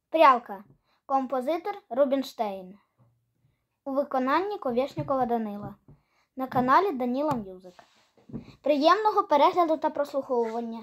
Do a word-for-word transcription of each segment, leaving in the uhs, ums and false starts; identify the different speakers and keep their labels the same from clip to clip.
Speaker 1: Прялка. Композитор Рубінштейн. У виконанні Ковєшнікова Данила. На каналі Даніла М'юзик. Приємного перегляду та прослуховування.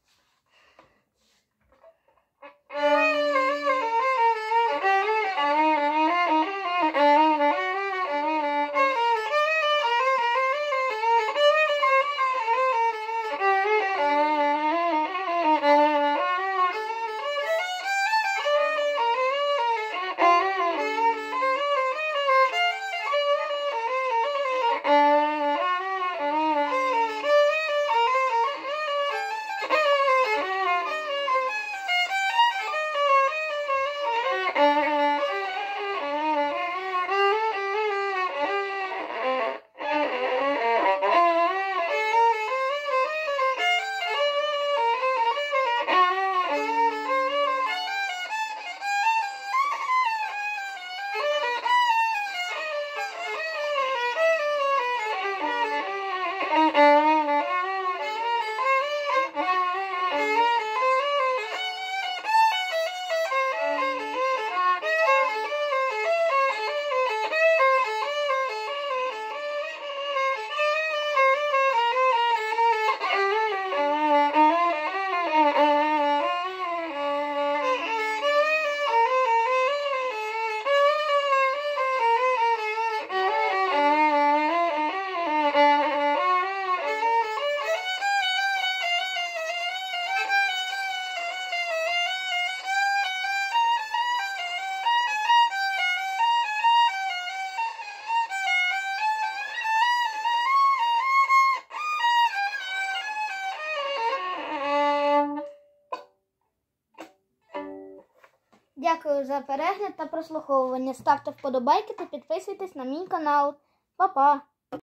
Speaker 1: Дякую за перегляд та прослуховування. Ставте вподобайки та підписуйтесь на мій канал. Па-па!